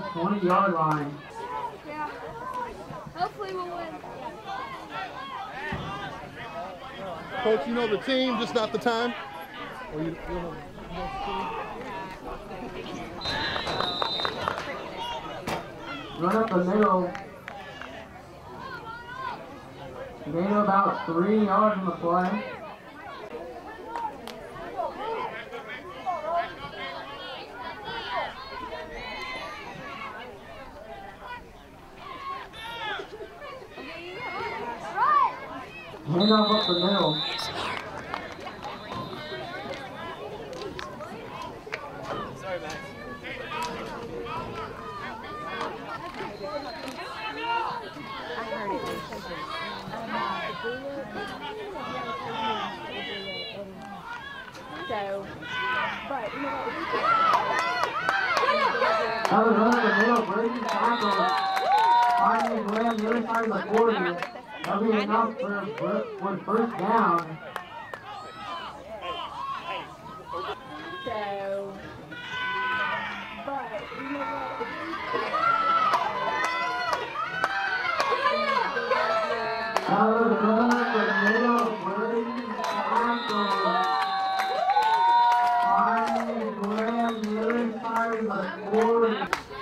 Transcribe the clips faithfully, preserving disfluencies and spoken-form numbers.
twenty yard line. Yeah. Hopefully we'll win. Coach, you know the team, just not the time? Or you, you know, you know the team? Run up the middle. Gain about three yards on the play. Hand off up the middle. Sorry, Max. I heard it. So, but you know what? That was run up the middle, breaking tackle. Finding Gray on the other side of the forty. That'll be enough for, for, for first down. So, but you know what? That was run up the middle, breaking tackle. Finding Gray on the other side of the forty.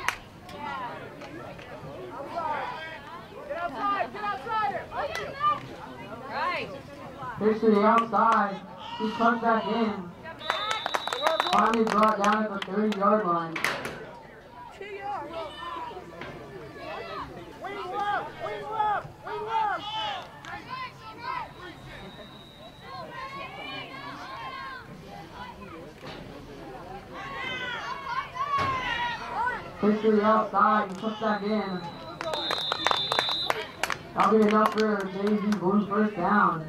Pitch to the outside. He cuts back in. Finally brought down at the thirty yard line. Two yards. Wing left! Wing left! Wing left! Pitch to the outside. He cuts back in. That'll be enough for J V Blues first down.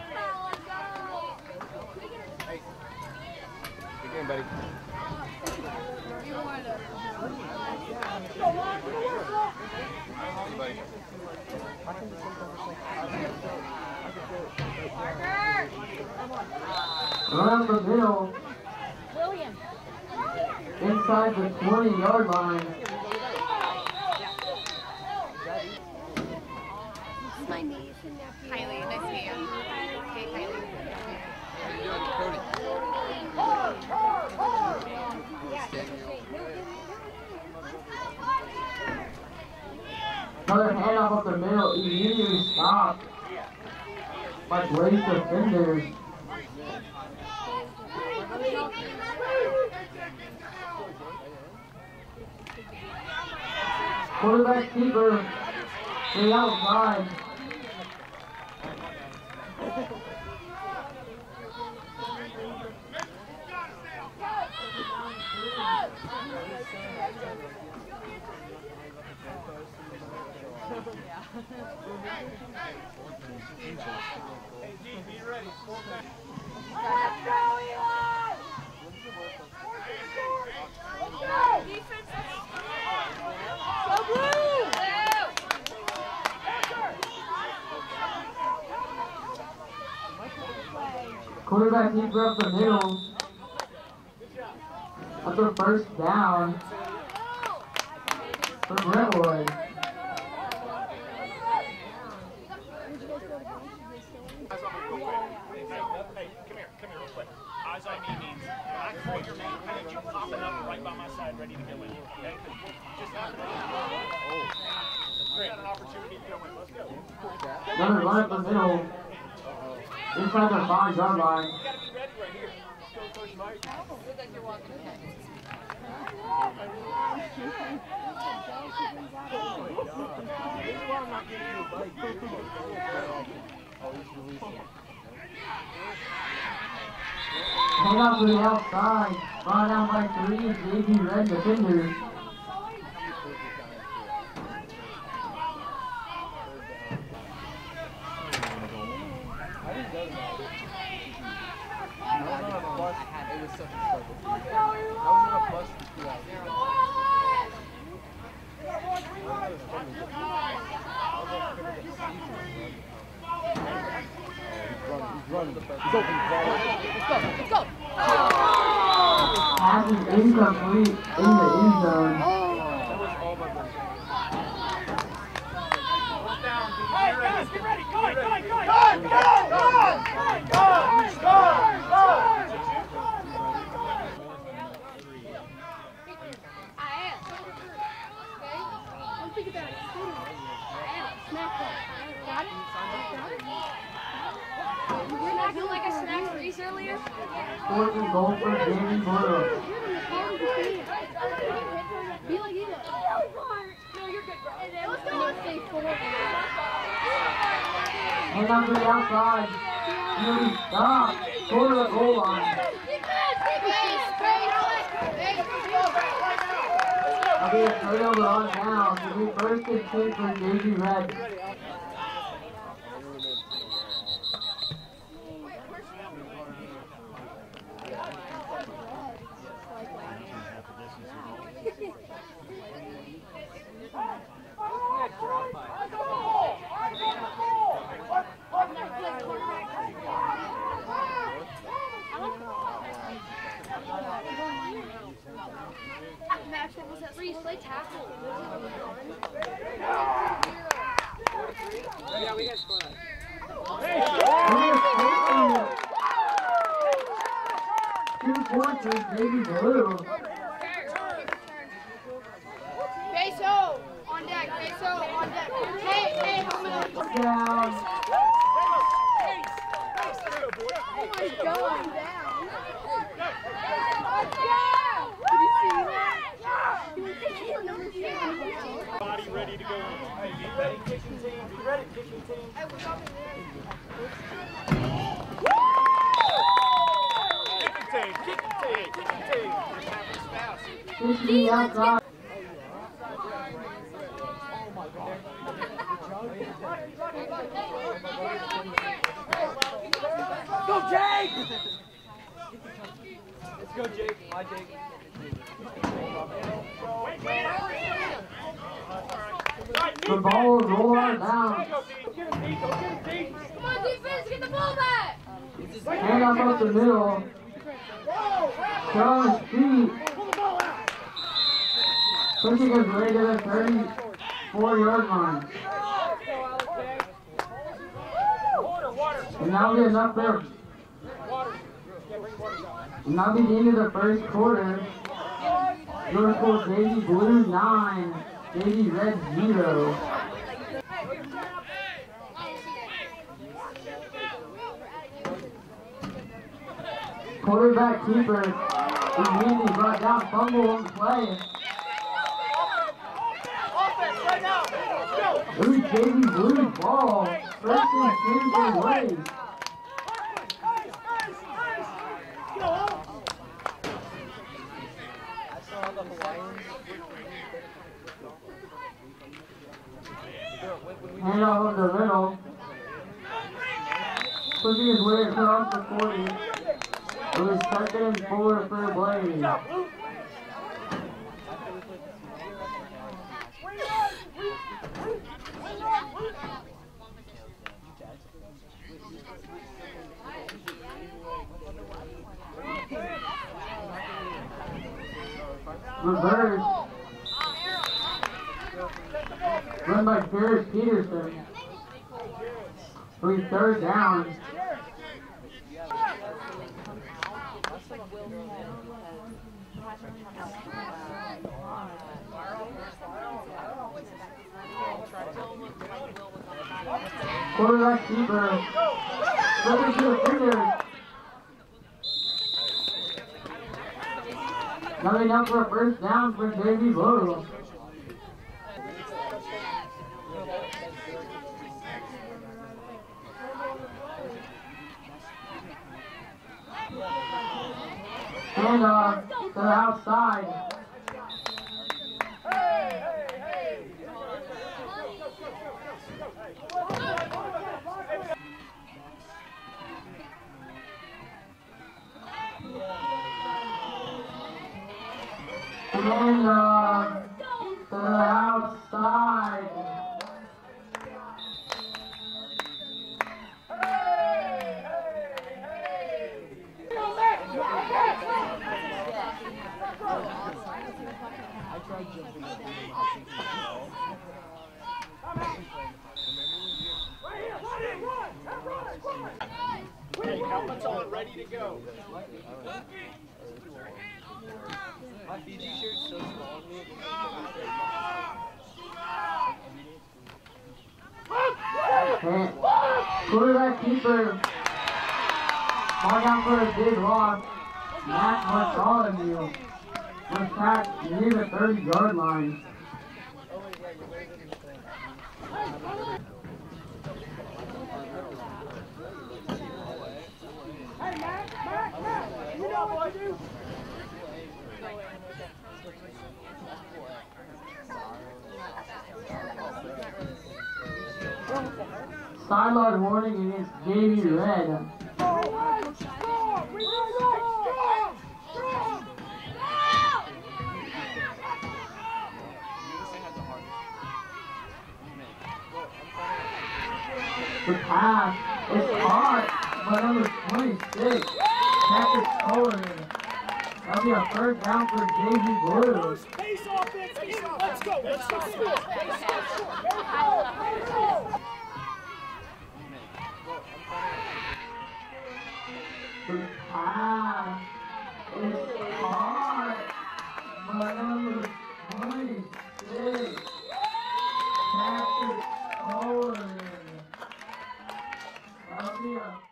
Good game, buddy. Run up the middle. William. Inside the twenty yard line. This is my niece and nephew. Kylie, nice to meet you. Hey, Kylie. How you doing, Cody? Another handoff up the middle. Immediately stopped by Blaze defenders. Quarterback keeper. To the outside. Hey, G, be ready. Let's go, Eli! Let's go! Defense. Go blue! Quarterback keeper up the middle. That's a first down for Brentwood. Hey, come here, come here real quick. Eyes on me means when I call your name, I need you popping up right by my side, ready to go in. Okay? Just not oh. That's great. Got an opportunity to go in. Let's go. Gonna run up the middle. Inside the five yard line. You gotta be ready right here. Let's go, Coach Mike. Looks like you're walking okay. Hang out to the outside. Brought down by three. J V Red defenders. It was such a struggle. I was on a bus for two hours. He's running. He's open. Let's go, let's go. Pass is incomplete in the end zone. That was threes earlier? Fourth and goal for Jamie Blue. Be like you. No, you're good, bro. And then let's go. Stay four. And on to the outside. He'll be stopped. Go to the goal line. I'll be a turnover on down. It'll be first and ten for J V Red. Max, what was that? Three, play tackle. Yeah, we got score that. Two points for J V Blue. Beso on deck. Beso on deck. Hey, hey, I'm gonna Down. Oh my God, down. Body ready to go. Hey, be ready, kicking team. Be ready, kicking team. Kicking team, kicking team, kicking team. This is the outside. Go, Jake! Let's go, Jake. Hi, Jake. The ball will roll out of bounds. Come on, defense, get the ball back. Hand up up the middle. Throw his feet. Pushing his way to the thirty-four yard line. And that'll be enough there. And that'll be the end of the first quarter. Your score J V Blue nine, J V Red zero. Quarterback keeper is immediately brought down, fumble on the play. It was J V Blue's ball. First and ten for Wade. Hand off the middle. Pushing his way across the forty. It was second and four for Blaze. Reverse. Run by Ferris Peterson. Three third down. Quarterback keeper. Looking to the fingers. Coming up for a first down for J V Blue. And uh, to the outside. And uh, to the outside. Okay, helmets on, ready to go. My Fiji shirt's so small. And quarterback keeper Ball down for a big loss. Matt Bartholomew was sacked near the thirty yard line. Hey, Matt, Matt, Matt, you know what to do. Sideline warning against J V Red. The pass is caught by number twenty-six, Patrick Cullen. That'll be a third down for J V Blue. Pace offense, let's go, let's go, let's go. The pass is caught by number twenty-six, Patrick Cullen. That'll be a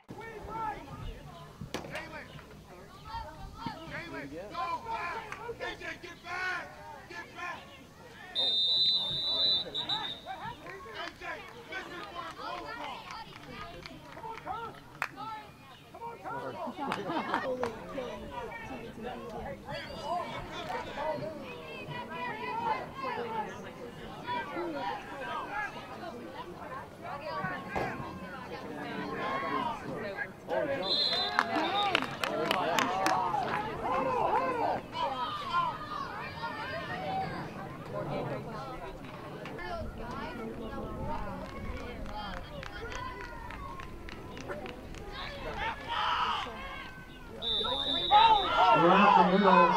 run up the middle.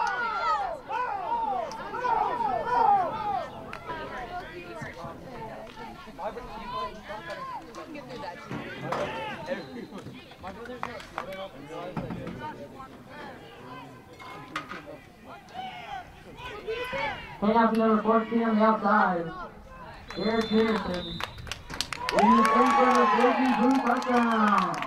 Hang out to number fourteen on the outside. Derek Peterson. In the center of the J V Blue touchdown.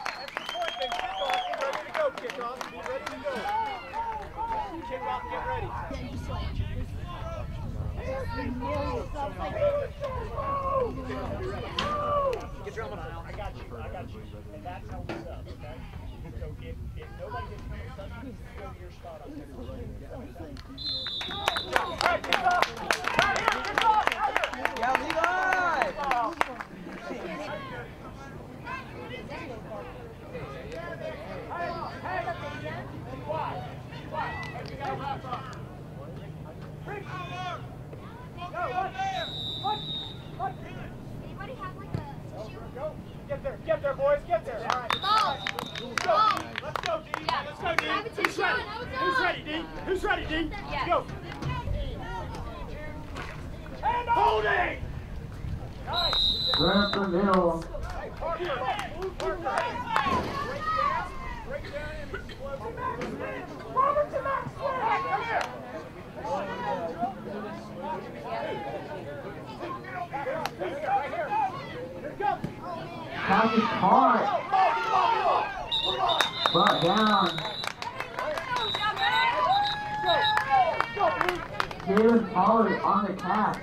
Get your helmet on. I got you. I got you. And that's how it's up, okay? So if, if nobody gets helmet touch, you go to your spot up there. Hey, get up! Right here, get up! Out here! Yeah, Levi! Hey, hey! Why? Why? Hey, we got a wrap up. Rick! Go, what? What? What? Anybody have like a shoe? Go. Get there, get there, boys, get there. All right. Ball. Let's go, D. Let's go, D. Yeah. Let's go, D. Have it to Who's ready? Sean. Who's ready, D? Who's ready, D? Yes. Go. And holding. Nice. Run up the middle. Hey, Parker. Move, Parker. Break down. Break down and explode. Robert to Maxwell. Hey, come here. Right here. Here it comes. Pass is caught. Brought down. David Pollard on the catch.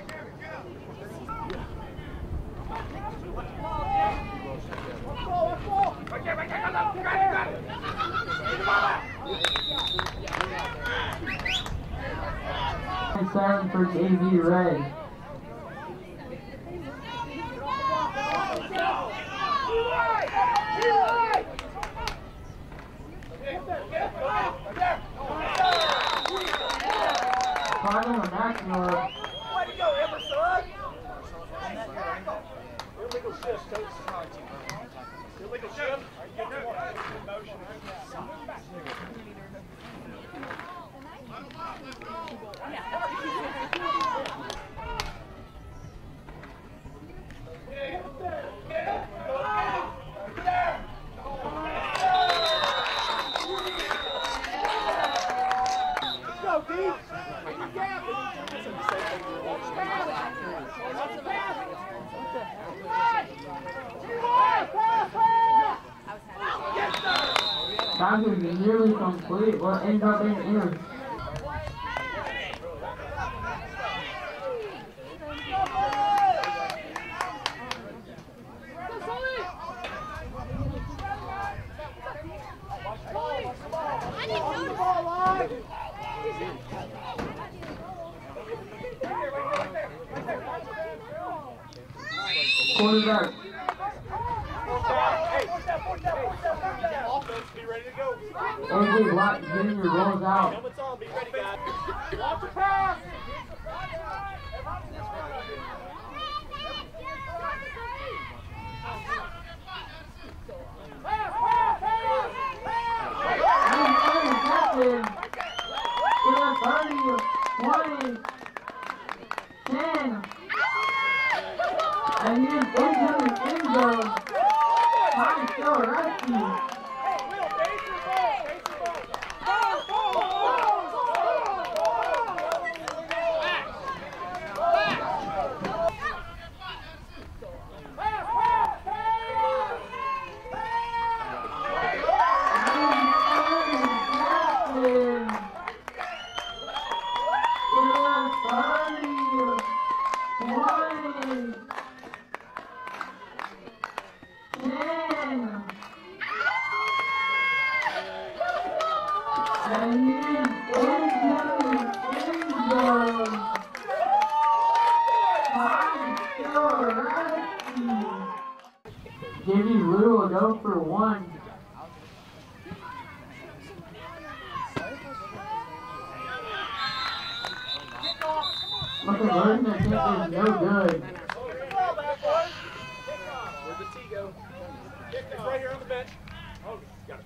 And seven for J V Red. Cardinal National. Way to go, Emerson! Illegal shift, coach. Illegal shift. Get in motion. Go, D! Yes, sir! Pass is nearly complete. What ends up in inner. Quarterback. Be ready to go. A J Watt Junior rolls out. Helmets on, be ready, guys. Watch the pass. Captain. thirty, twenty, ten. And he's into the end zone. Time still rescue. Jimmy Lou will go for one. But the version I think is no good. Where'd the T go? It's right here on the bench. Oh, got it.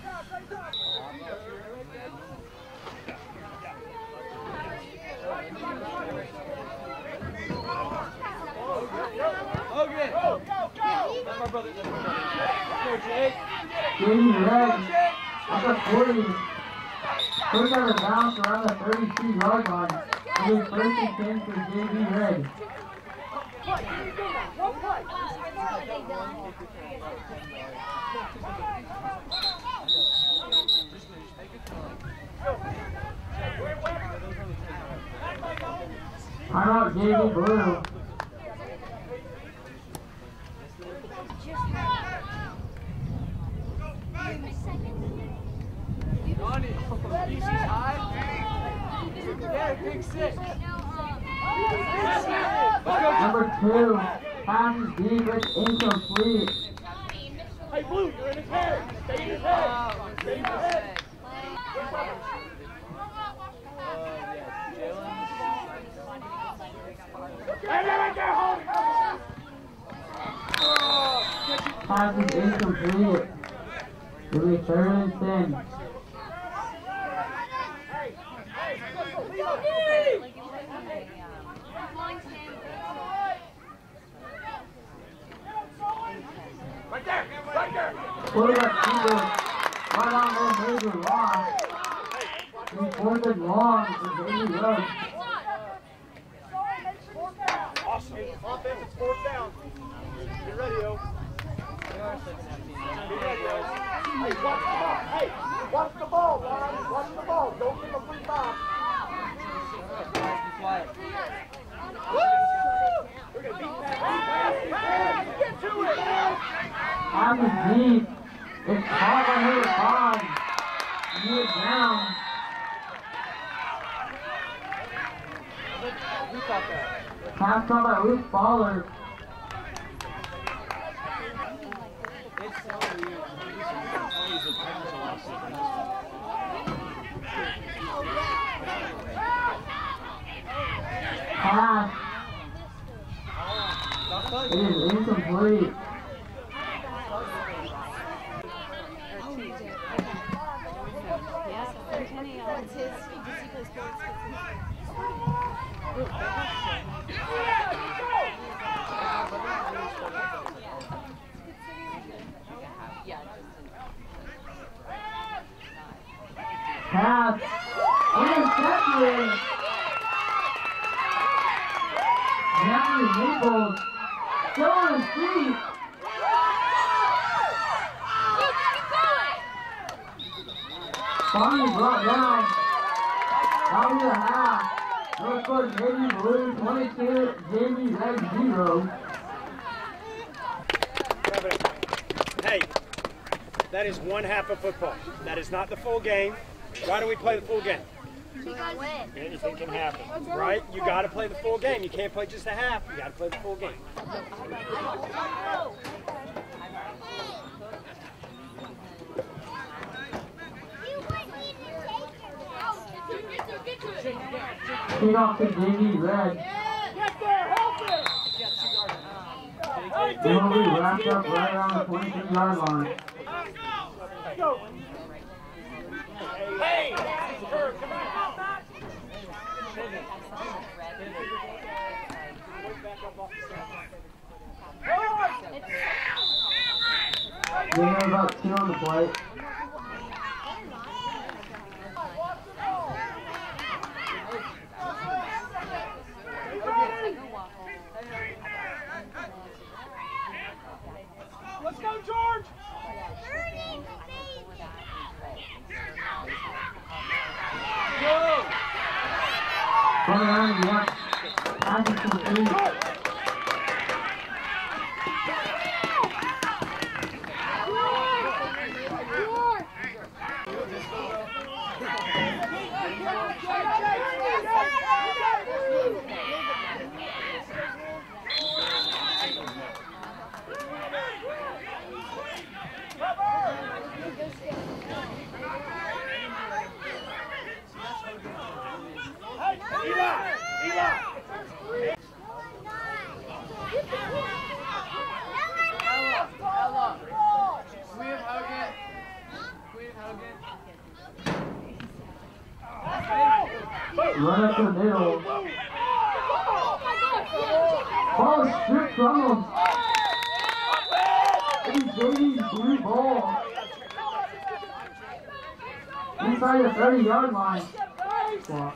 Okay. Go, go, go. That's my brother. That's my brother. Go, Jake. Jamie Red at the forty. First out of bounds around the thirty-two yard line. It is first and ten for J V Red. Timeout J V Blue. Ronnie, Easy's high. Yeah, big six. Number two, passes deep, it's incomplete. Hey, Blue, you're in his head. Stay in his head. Stay in his head. Pass is incomplete. It'll be third and ten. Right there, right there. Quarterback Eagles, right on their major loss. It's fourth and long for Davey Road. Awesome. Offense, it's fourth down. Get ready, yo. Be ready, yo. Hey, watch the ball. Hey, watch the ball, Ron. Watch the ball. Don't give a free pass. We're going to beat that. Pass, pass, get to it. On the deep, it's caught on her pond. Knee it down. Who caught that? Pass caught by Luke Baller. It's so weird. Pass. It is incomplete. Pass. Intercepted. Matthew Nichols. Still on his feet. finally brought down. That'll be a half. No score, J V Blue twenty-two, J V Red zero. Hey, that is one half of football. That is not the full game. Why do we play the full game? Anything can happen, right? You got to play the full game. You can't play just a half. You got to play the full game. Kick off to J V Red. They will be wrapped up right around the twenty-six yard line. Hey! Kurt, come on! We have about two on the plate. Let's go, George! Turn around, yeah. Pass it complete. Run up the middle. Ball is stripped from him. It's J V's blue ball. Inside the thirty yard line. Wow.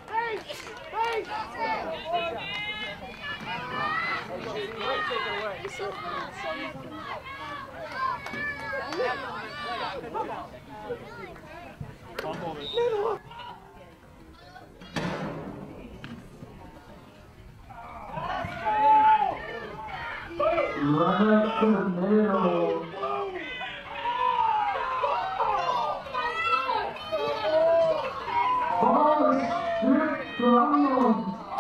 Run up to the middle. Ball is stripped from him.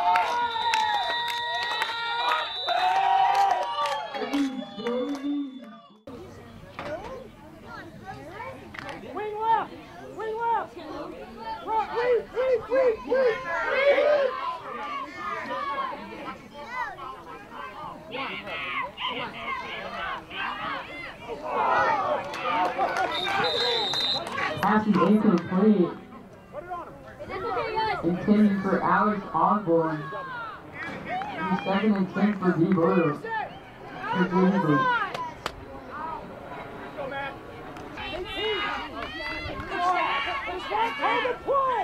Wing left! Wing left! Right, read, read, read, read, read! Pass is incomplete. Intended for Alex Osborne. And second and ten for D Blue. For D Blue. Hold the play!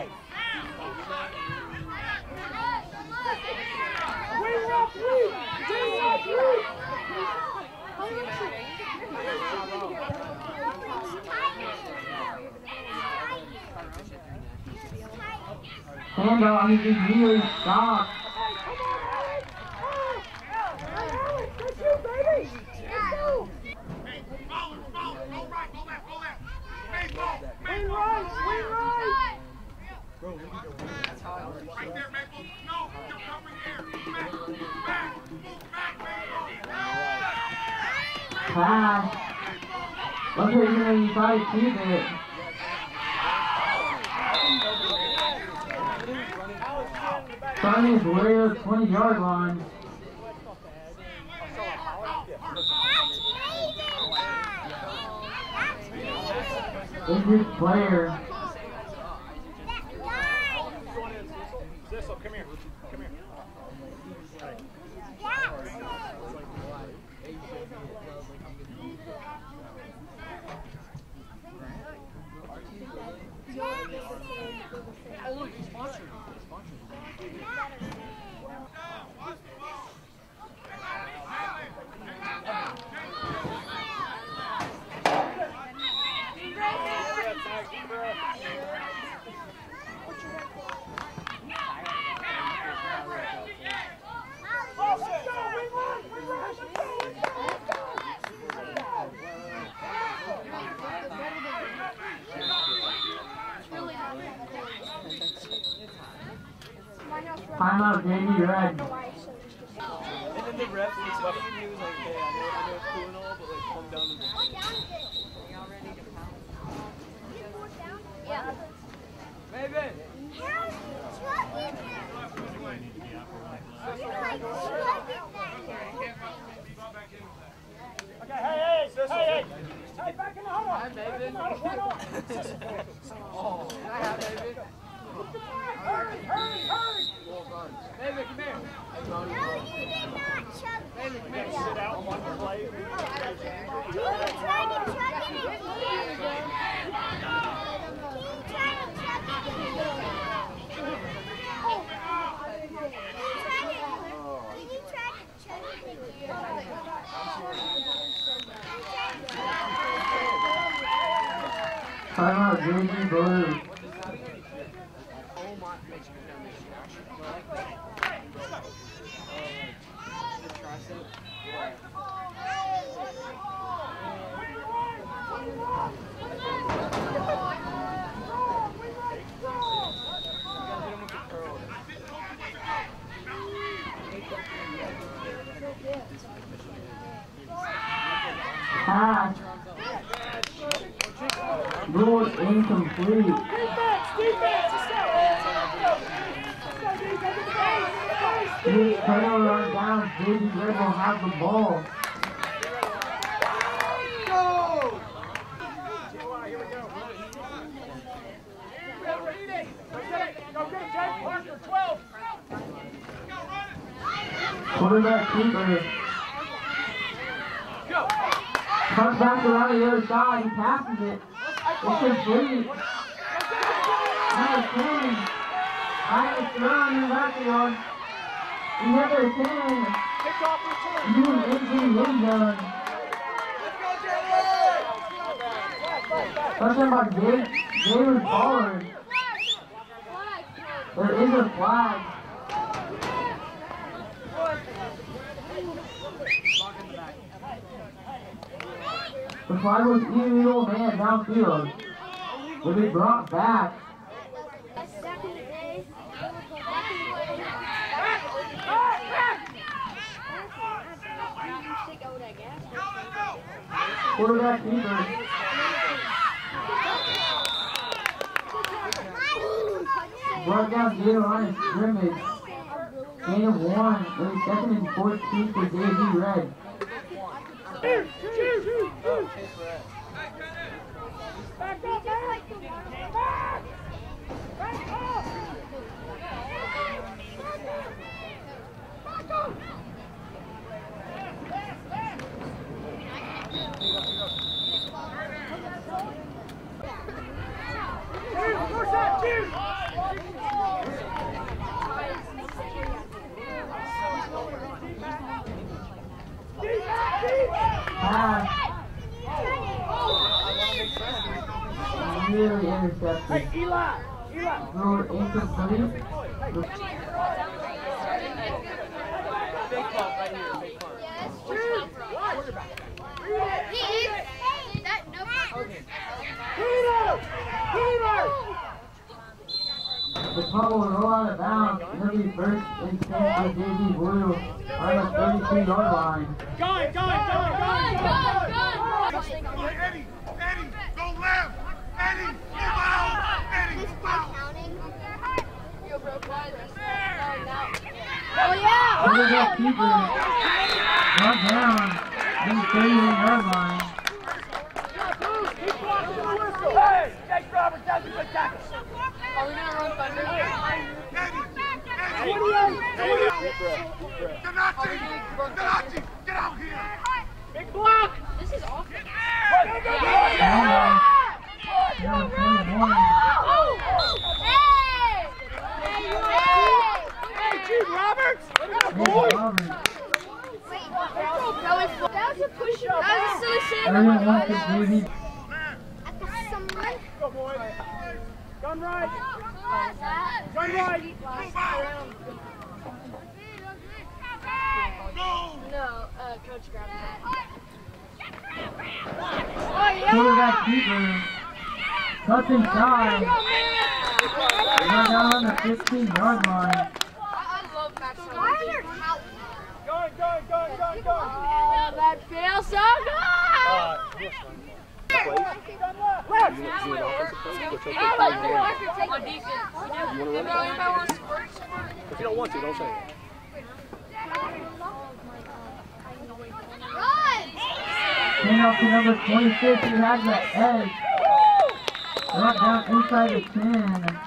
Wing left, read! Wing left, read! Handoff, he just really stopped. That's you, baby! Let's go! Wing right! Wing right! Right there, Maple. No, you're covering there. Back, back, move back, Maple. Pass. Look at you, you try to keep it. Starting his way to the twenty yard line. Injured player. Zissel, come here. Come here. Oh, look, he's sponsored. He's sponsored. Keep Timeout, J V Red. And then the ref looks up at me and he was like, hey, I know, I know it's cool and all, but like, calm down and Yeah. Baby! Okay, hey, hey, hey, hey. Hey, back in the huddle. Hi, baby. Oh, can I have baby? Hurry, hurry, hurry. Baby, come here. No, you did not, Chuck. Baby, come here. Sit out on the play. You were trying to chuck it in here. Keep trying to chuck it in here. Oh. Can you try to chuck it in here? Timeout, J V Blue. Pass. Ruled incomplete. Please turnover on down. J V Red will have the ball. Quarterback keeper. Comes back around the other side. He passes it. It's complete. Number ten. Minus three in the backfield. Number ten. New injury end zone. Touchdown by Jake. Jalen Pollard. There is a flag. The flag was illegal man downfield. Will be brought back. Quarterback keeper. Brought down zero line of scrimmage. Gain of one. It'll be second and fourteen for J V Red. Back up, back up! Back up! Back up! Pass. Nearly intercepted. Hey, Eli! Eli! Throw incomplete. Big bump right here, big bump. He is that no Peter! Peter! The puck will roll out of bounds. It'll be first and ten for J V Blue on the thirty-two yard line. Going, going, going, going, going! Eddie! Eddie! Go left! Eddie! Move out! Eddie! Move out! Oh yeah! Quarterback keeper. Brought down on the thirty-eight yard line. Hey! Jake Roberts, that's a good tackle. Are we gonna run thunder? Eddie! Eddie! twenty-eight! Ganache! Ganache! Get out here! Big block! This is awful. Handoff. Number twenty-one. Hey, Chief Roberts! Jake Roberts. That was a push. That was a silly shit. thirty-one for J V. Go, boys. Gun right. Gun right. Move out! Go! No, uh, coach grabbed that. Quarterback keeper. Cuts inside. Run down on the fifteen yard line. Oh, that feels so good! Uh, yes, if you don't want to, don't say it. Hand off to number twenty-six, who has the edge. Right down inside the ten.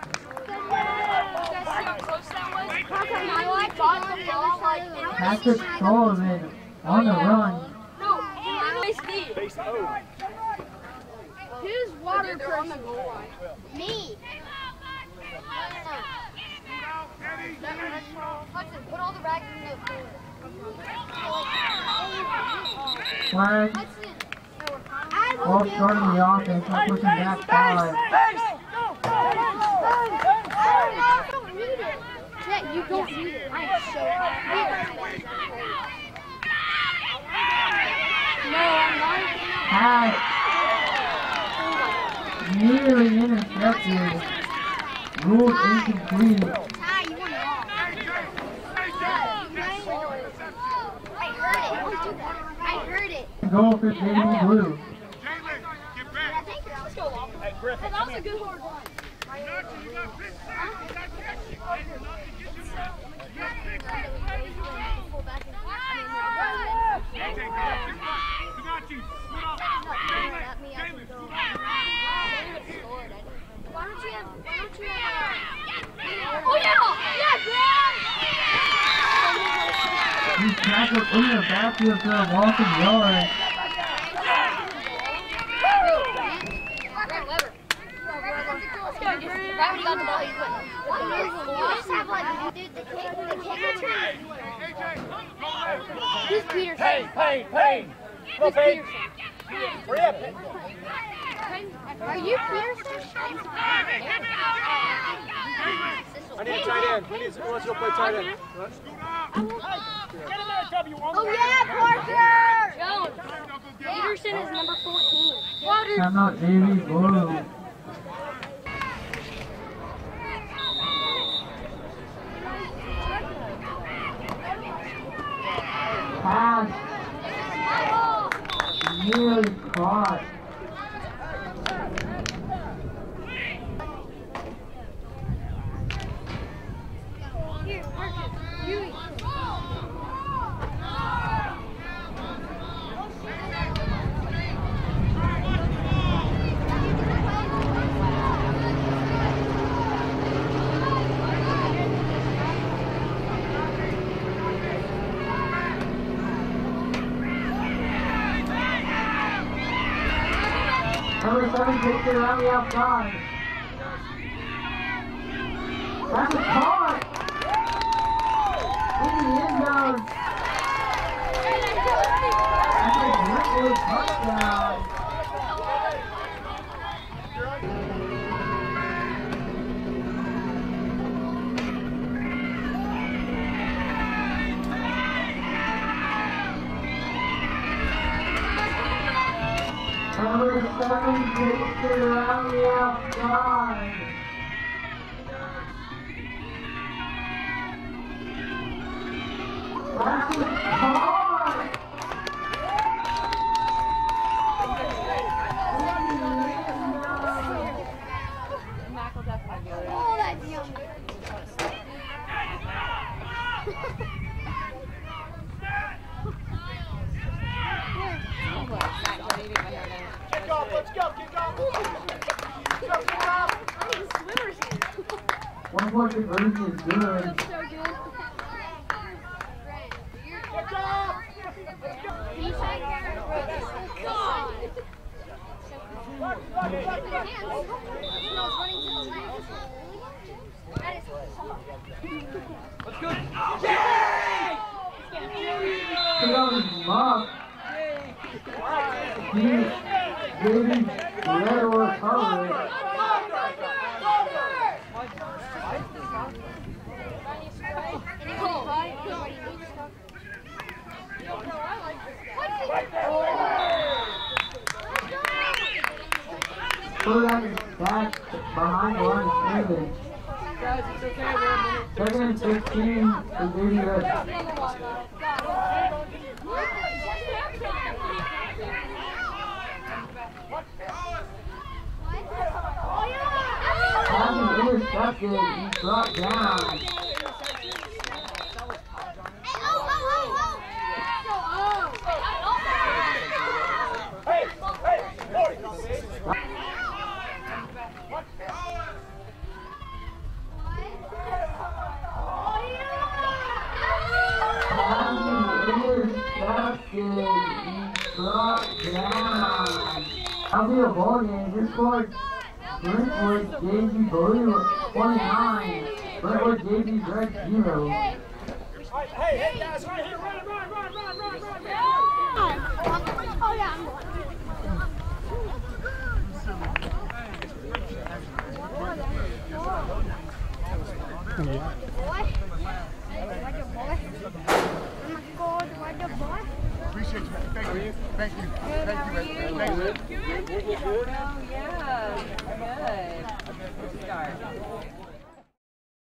Patrick Sullivan on the run. Base O. Who's water on the goal line? Me. Hudson, put all the rags in the Flag. Ball starting the offense. I'm pushing back five. Yeah, you don't need it. I am so happy. No, I'm not. Pass. Nearly intercepted. Ruled incomplete. Ty, you want it all. I heard it. Don't do that. I heard it. Goal for Baby Blue. Hey, Griffin, That was a good hard one. Why don't you have, why don't you have, oh yeah, yeah, He's tackled in the backfield for a walking yard. Right when he got the ball, he went. You just have like, dude, the kick, the kick return. Who's Peterson? Payne, Payne, Payne. Come on, Payne. Hurry up. Are you Peterson? I need a tight end. We need to, let's go play tight end. Get in there, W. Oh yeah, Parker! Jones. Peterson is number fourteen. Water. I'm not Baby Blue. Pass. Nearly caught. Here, Parker. Huey. Number seven takes it around the outside. That's a caught! In the end zone. That's a Greenwood touchdown. Number seven takes it around the outside. That's a caught! Oh, that's young. Kick off, let's go, kick off. One point conversion is good. So good. Kick off. He's like, God. Let's go. Put on his muff. He's getting red or covered. Put on his back behind the line of scrimmage. Guys, it's okay. We're a minute. Second and fifteen for Baby Red. Oh, Pass is intercepted. He's brought down. Hey, hey, Morty. I'll be a ball game. This scored Brentwood J V Blue twenty-nine. Brentwood J V Red zero. Hey, hey, guys, right here. Run, run, run, run, run, run. Oh, yeah, I'm going. Boy. Like a boy. Oh my God, like a boy. Appreciate you, man. Thank you. Thank you.